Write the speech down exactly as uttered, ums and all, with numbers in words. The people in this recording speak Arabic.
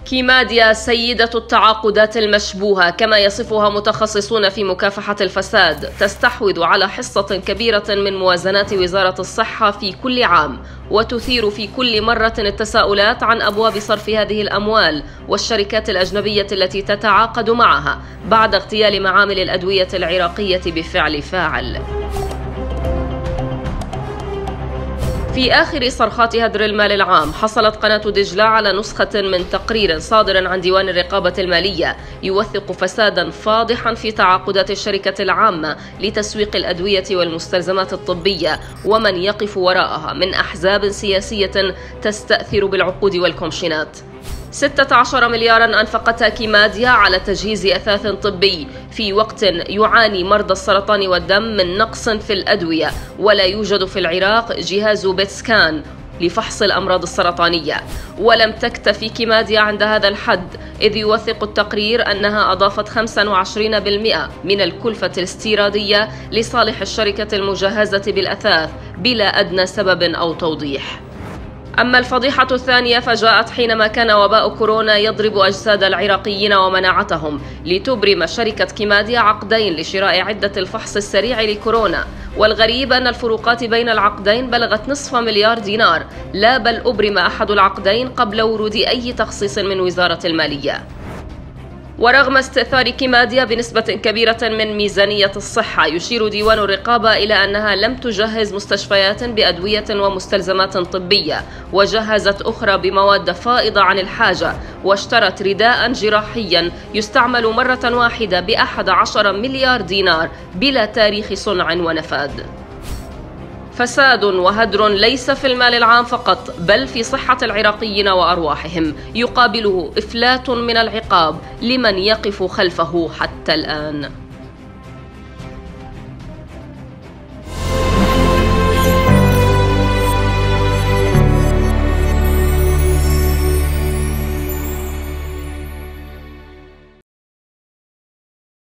كيماديا سيدة التعاقدات المشبوهة كما يصفها متخصصون في مكافحة الفساد، تستحوذ على حصة كبيرة من موازنات وزارة الصحة في كل عام، وتثير في كل مرة التساؤلات عن أبواب صرف هذه الأموال والشركات الأجنبية التي تتعاقد معها بعد اغتيال معامل الأدوية العراقية بفعل فاعل. في آخر صرخات هدر المال العام، حصلت قناة دجلة على نسخة من تقرير صادر عن ديوان الرقابة المالية يوثق فسادا فاضحا في تعاقدات الشركة العامة لتسويق الأدوية والمستلزمات الطبية ومن يقف وراءها من أحزاب سياسية تستأثر بالعقود والكومشنات. ستة عشر مليارا أنفقتها كيماديا على تجهيز أثاث طبي في وقت يعاني مرضى السرطان والدم من نقص في الأدوية، ولا يوجد في العراق جهاز بيت سكان لفحص الأمراض السرطانية. ولم تكتفي كيماديا عند هذا الحد، إذ يوثق التقرير أنها أضافت خمسة وعشرين بالمئة من الكلفة الاستيرادية لصالح الشركة المجهزة بالأثاث بلا أدنى سبب أو توضيح. أما الفضيحة الثانية فجاءت حينما كان وباء كورونا يضرب أجساد العراقيين ومناعتهم، لتبرم شركة كيماديا عقدين لشراء عدة الفحص السريع لكورونا، والغريب أن الفروقات بين العقدين بلغت نصف مليار دينار، لا بل أبرم أحد العقدين قبل ورود أي تخصيص من وزارة المالية. ورغم استئثار كيماديا بنسبة كبيرة من ميزانية الصحة، يشير ديوان الرقابة إلى أنها لم تجهز مستشفيات بأدوية ومستلزمات طبية، وجهزت أخرى بمواد فائضة عن الحاجة، واشترت رداء جراحيا يستعمل مرة واحدة بأحد عشر مليار دينار بلا تاريخ صنع ونفاذ. فساد وهدر ليس في المال العام فقط، بل في صحة العراقيين وأرواحهم، يقابله إفلات من العقاب لمن يقف خلفه حتى الآن.